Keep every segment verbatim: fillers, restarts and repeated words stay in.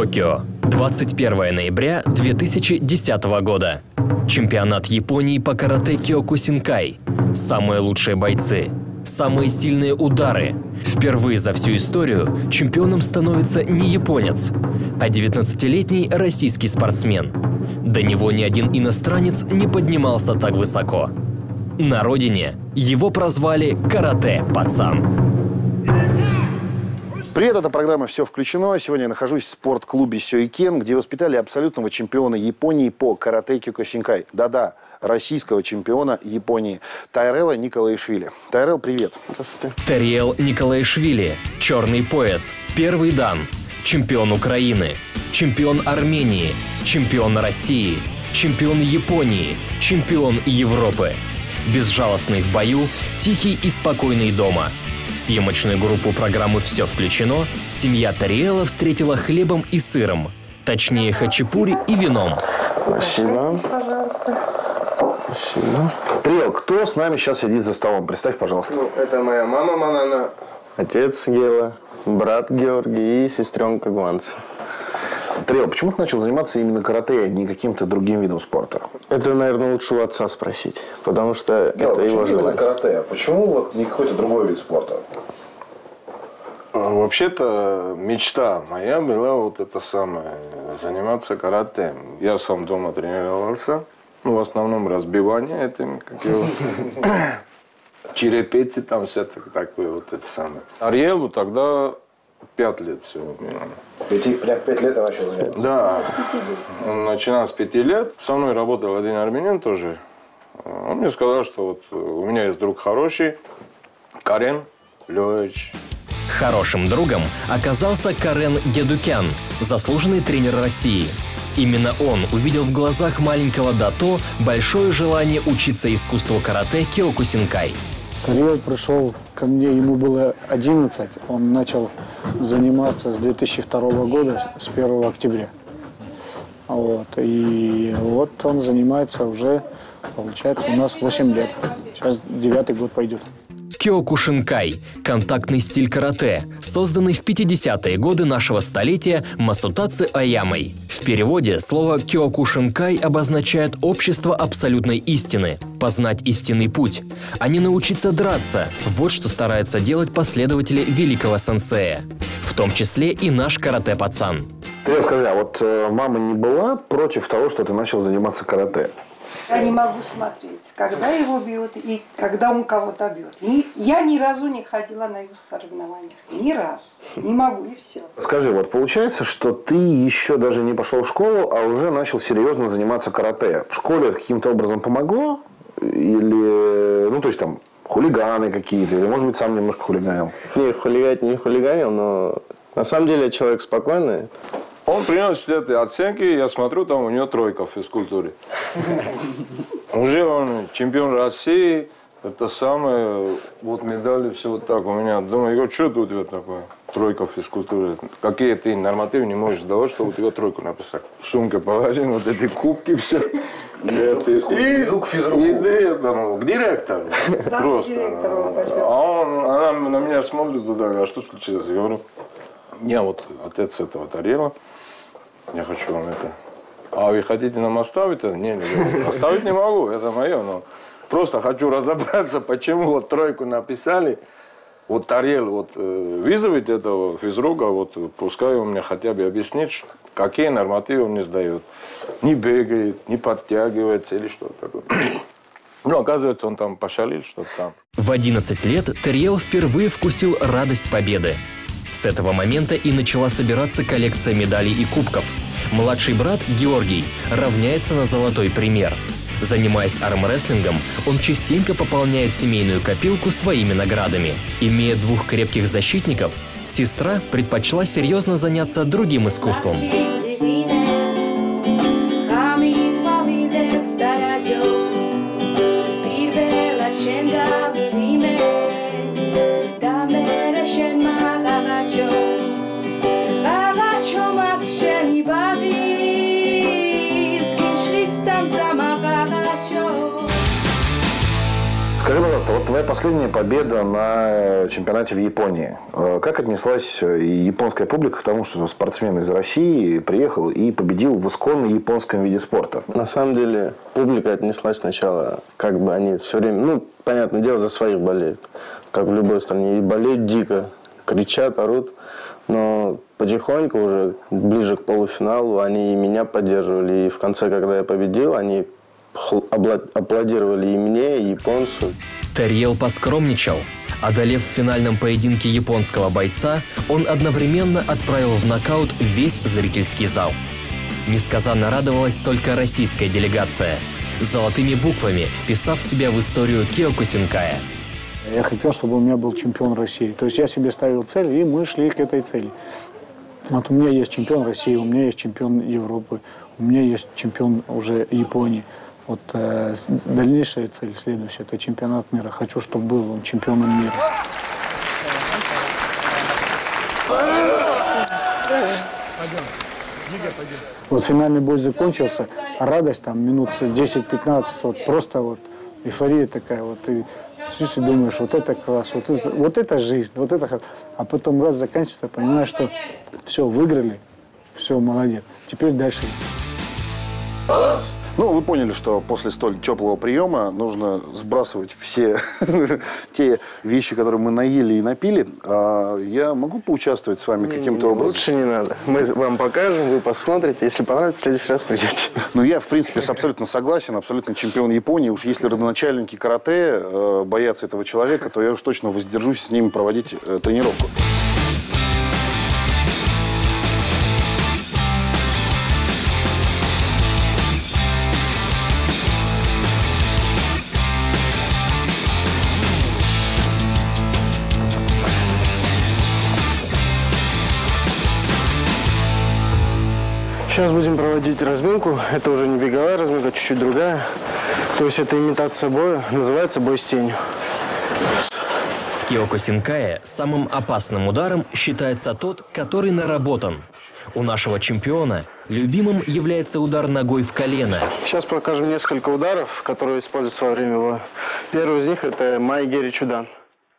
Токио. двадцать первое ноября две тысячи десятого года. Чемпионат Японии по карате Киокусинкай. Самые лучшие бойцы. Самые сильные удары. Впервые за всю историю чемпионом становится не японец, а девятнадцатилетний российский спортсмен. До него ни один иностранец не поднимался так высоко. На родине его прозвали «Карате-пацан». Привет, это программа «Все включено». Сегодня я нахожусь в спортклубе Сёйкен, где воспитали абсолютного чемпиона Японии по карате Киокусинкай. Да-да, российского чемпиона Японии Тайрела Николаишвили. Тайрел, привет. Здравствуйте. Тариел Николаишвили, черный пояс, первый дан, чемпион Украины, чемпион Армении, чемпион России, чемпион Японии, чемпион Европы. Безжалостный в бою, тихий и спокойный дома. Съемочную группу программы «Все включено» семья Тариела встретила хлебом и сыром. Точнее, хачапури и вином. Спасибо. Пожалуйста. Спасибо. Тариел, кто с нами сейчас сидит за столом? Представь, пожалуйста. Ну, это моя мама Манана, отец Гела, брат Георгий и сестренка Гуанца. Тариел, почему ты начал заниматься именно карате, а не каким-то другим видом спорта? Это, наверное, лучше у отца спросить, потому что Гела, это его желание. карате? Почему вот не какой-то другой вид спорта? Вообще-то мечта моя была вот это самое, заниматься карате. Я сам дома тренировался, ну, в основном разбивание этим, как его, черепицы там все такое вот это самое. Ариэлу тогда пять лет всего. Ведь их прям в пять лет вообще занимался? Да, он начинал с пяти лет. Со мной работал один армянин тоже. Он мне сказал, что вот у меня есть друг хороший, Карен Лёвич. Хорошим другом оказался Карен Гедукян, заслуженный тренер России. Именно он увидел в глазах маленького Дато большое желание учиться искусству карате Киокусинкай. Тариел пришел ко мне, ему было одиннадцать, он начал заниматься с две тысячи второго года, с первого октября. Вот. И вот он занимается уже, получается, у нас восемь лет. Сейчас девятый год пойдет. Киокушинкай – контактный стиль карате, созданный в пятидесятые годы нашего столетия Масутаци Аямой. В переводе слово «киокушинкай» обозначает «общество абсолютной истины», «познать истинный путь», а не научиться драться. Вот что стараются делать последователи великого сенсея. В том числе и наш карате-пацан. Тариел, скажи, а вот э, мама не была против того, что ты начал заниматься карате? Я не могу смотреть, когда его бьет и когда он кого-то бьет. Ни, я ни разу не ходила на его соревнованиях. Ни разу. Не могу, и все. Скажи, вот получается, что ты еще даже не пошел в школу, а уже начал серьезно заниматься карате. В школе это каким-то образом помогло? Или, ну, то есть там, хулиганы какие-то? Или, может быть, сам немножко хулиганил? Не, хулиганить не хулиганил, но на самом деле человек спокойный. Он приносит эти оценки, я смотрю, там у него тройка в физкультуре. Уже он чемпион России, это самое, вот медали, все вот так у меня. Думаю, его что тут вот такое? Тройка в физкультуре. Какие ты нормативы не можешь давать, чтобы у тебя тройку написать? В сумке положи, вот эти кубки, все. Иду к физруку. Иди этому, к директору. Просто. А он, она на меня смотрит туда, а что случилось? Я говорю, я вот отец этого Тариела. Я хочу вам это. А вы хотите нам оставить это? Не, не, оставить не могу, это мое, но просто хочу разобраться, почему вот тройку написали. Вот Тариел, вот вызовите этого физрука, вот пускай он мне хотя бы объяснит, какие нормативы он не сдает. Не бегает, не подтягивается или что-то такое. Ну, оказывается, он там пошалил, что-то там. В одиннадцать лет Тариел впервые вкусил радость победы. С этого момента и начала собираться коллекция медалей и кубков. Младший брат Георгий равняется на золотой пример. Занимаясь армрестлингом, он частенько пополняет семейную копилку своими наградами. Имея двух крепких защитников, сестра предпочла серьезно заняться другим искусством. Скажи, пожалуйста, вот твоя последняя победа на чемпионате в Японии. Как отнеслась японская публика к тому, что спортсмен из России приехал и победил в исконно японском виде спорта? На самом деле, публика отнеслась сначала, как бы они все время, ну, понятное дело, за своих болеют, как в любой стране, и болеют дико, кричат, орут, но потихоньку уже, ближе к полуфиналу, они и меня поддерживали, и в конце, когда я победил, они аплодировали и мне, и японцу. Терьел поскромничал. Одолев в финальном поединке японского бойца, он одновременно отправил в нокаут весь зрительский зал. Несказанно радовалась только российская делегация, золотыми буквами вписав себя в историю Киокусинкая. Я хотел, чтобы у меня был чемпион России. То есть я себе ставил цель, и мы шли к этой цели. Вот у меня есть чемпион России, у меня есть чемпион Европы, у меня есть чемпион уже Японии. Вот э, дальнейшая цель следующая – это чемпионат мира. Хочу, чтобы был он чемпионом мира. Вот финальный бой закончился, радость там минут десять-пятнадцать, вот просто вот эйфория такая, вот ты сидишь и думаешь, вот это класс, вот это, вот это жизнь, вот это, а потом раз заканчивается, понимаешь, что все, выиграли, все, молодец, теперь дальше. Ну, вы поняли, что после столь теплого приема нужно сбрасывать все те вещи, которые мы наели и напили. А я могу поучаствовать с вами каким-то образом? Лучше не надо. Мы вам покажем, вы посмотрите. Если понравится, в следующий раз придете. Ну, я, в принципе, абсолютно согласен. Абсолютно чемпион Японии. Уж если родоначальники карате э, боятся этого человека, то я уж точно воздержусь с ними проводить э, тренировку. Сейчас будем проводить разминку. Это уже не беговая разминка, чуть-чуть другая. То есть это имитация боя. Называется бой с тенью. В Киокусинкае самым опасным ударом считается тот, который наработан. У нашего чемпиона любимым является удар ногой в колено. Сейчас покажем несколько ударов, которые используются во время боя. Первый из них это Майгери Чудан.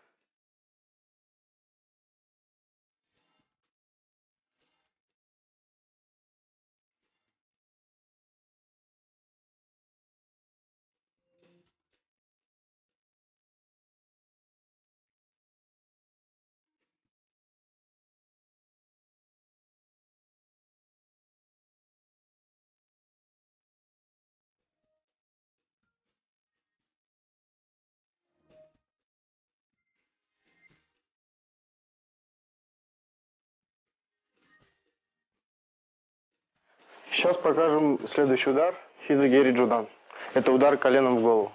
Сейчас покажем следующий удар. Хизагери Джудан. Это удар коленом в голову.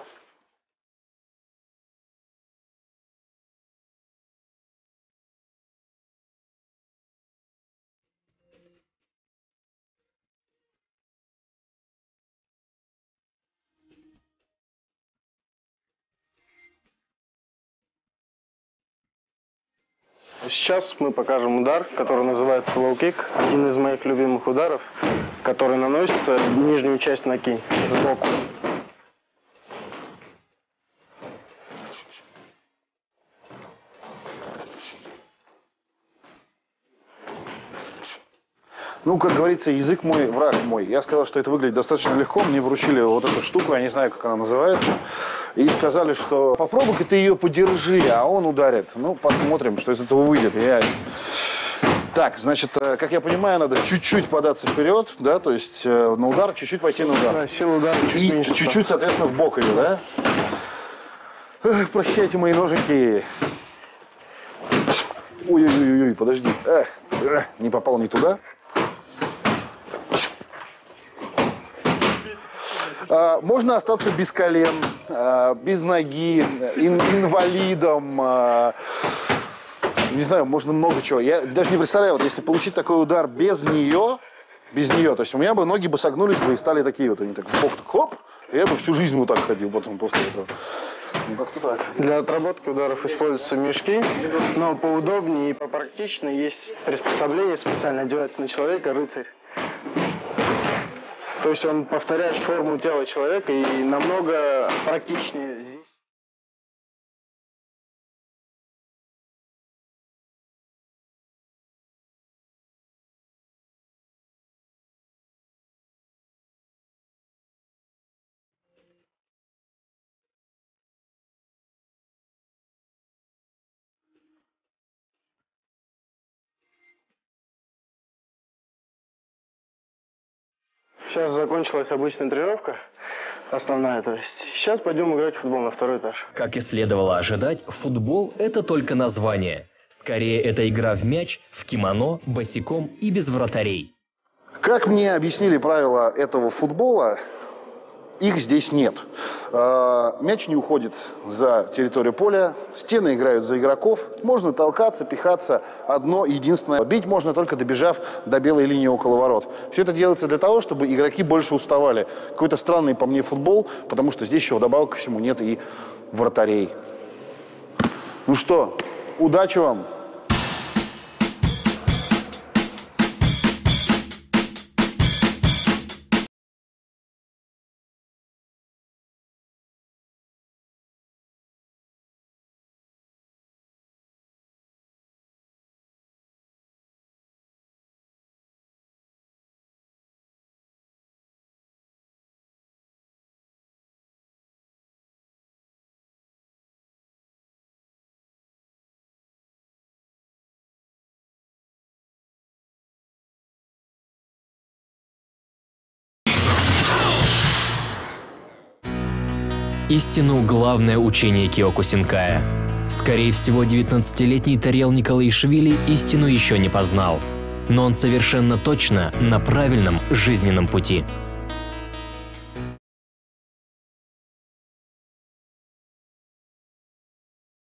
Сейчас мы покажем удар, который называется лоу-кик. Один из моих любимых ударов, который наносится в нижнюю часть ноги сбоку. Ну, как говорится, язык мой, враг мой. Я сказал, что это выглядит достаточно легко. Мне вручили вот эту штуку, я не знаю, как она называется. И сказали, что попробуй-ка ты ее подержи, а он ударит. Ну, посмотрим, что из этого выйдет. Я... Так, значит, как я понимаю, надо чуть-чуть податься вперед, да, то есть на удар, чуть-чуть пойти на удар. Да, сила удара чуть и меньше. чуть-чуть, соответственно, в бок ее, да? Эх, прощайте, мои ножики. Ой-ой-ой, подожди. Эх, эх, не попал не туда. Можно остаться без колен, без ноги, ин инвалидом, не знаю, можно много чего. Я даже не представляю, вот если получить такой удар без нее, без нее, то есть у меня бы ноги бы согнулись бы и стали такие вот, они так в бок, так хоп, и я бы всю жизнь вот так ходил потом после этого. Ну, как-то так. Для отработки ударов используются мешки, но поудобнее и попрактичнее есть приспособление, специально одевается на человека рыцарь. То есть он повторяет форму тела человека и намного практичнее здесь. Сейчас закончилась обычная тренировка, основная, то есть. Сейчас пойдем играть в футбол на второй этаж. Как и следовало ожидать, футбол – это только название. Скорее, это игра в мяч, в кимоно, босиком и без вратарей. Как мне объяснили правила этого футбола, их здесь нет. Мяч не уходит за территорию поля, стены играют за игроков, можно толкаться, пихаться, одно единственное. Бить можно только добежав до белой линии около ворот. Все это делается для того, чтобы игроки больше уставали. Какой-то странный по мне футбол, потому что здесь еще вдобавок ко всему нет и вратарей. Ну что, удачи вам! Истину главное учение Киокусинкая. Скорее всего, девятнадцатилетний Тариэл Николаишвили истину еще не познал. Но он совершенно точно на правильном жизненном пути.